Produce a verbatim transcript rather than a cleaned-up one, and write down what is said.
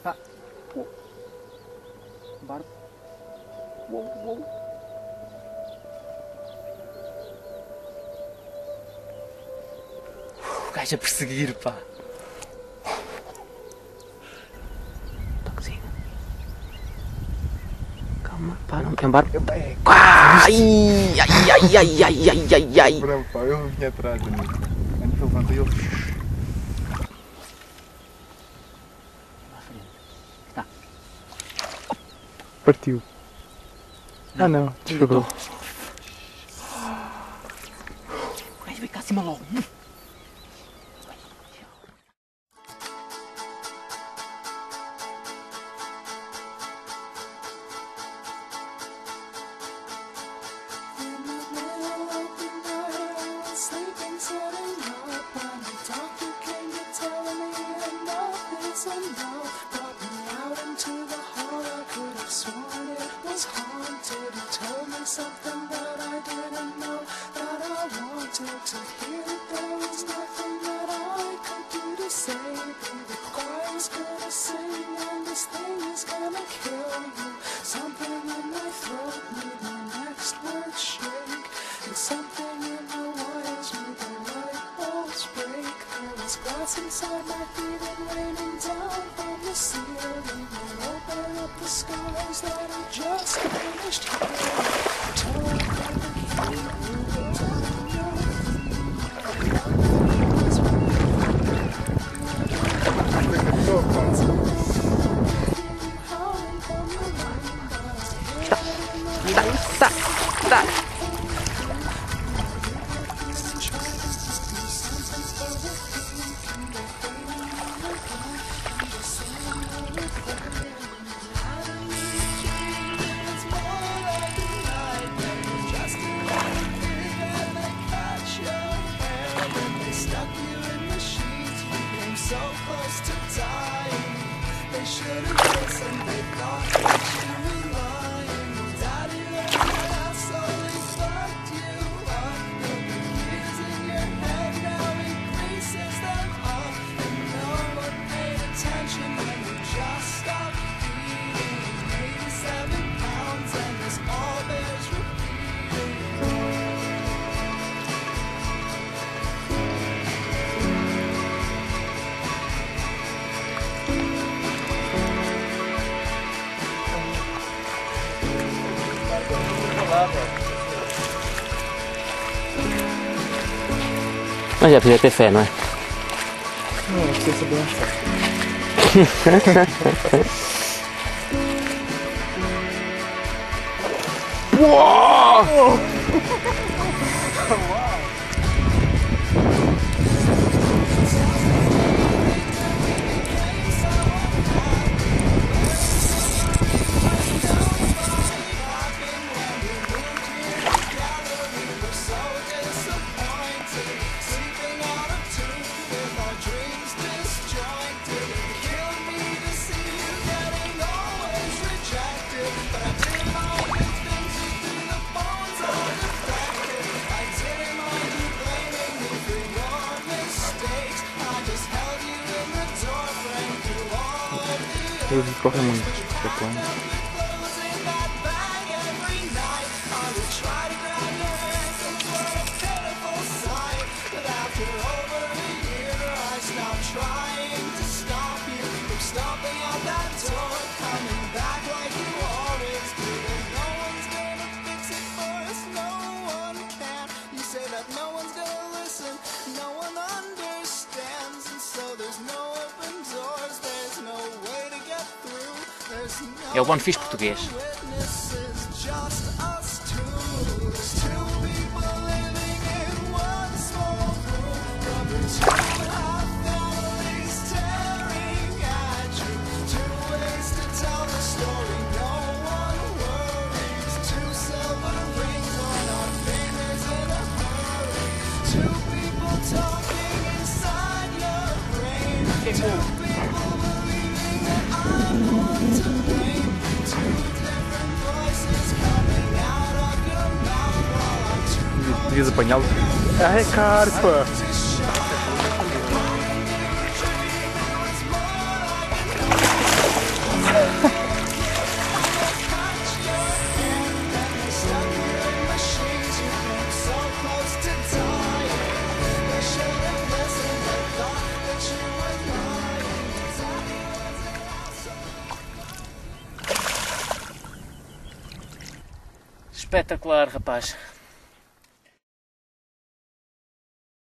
Tá. Uou. Barbel. Uou, uou. O gajo a perseguir, pá. Toquezinho. Calma, pá, não tem barco. Ai, ai, ai, ai, ai, ai, ai, ai. Eu vim atrás, amigo. Antes eu levantei eu. Tá. Partiu. Ah não, desculpa. O gajo veio cá acima logo. Something that I didn't know that I wanted to hear. There was nothing that I could do to save you. The choir's gonna sing and this thing is gonna kill you. Something in my throat made my next word shake, and something in the wires made the light bulbs break. There was glass inside my feet and raining down from the ceiling. And open up the skies that I just finished hearing. Tá, tá. Mas já precisa ter fé, não é? Não, precisa saber onde está. Uou! Eles correm muito, é claro. É o One Fish português. Devias apanhá-lo. Ah, é carpa! Espetacular, rapaz.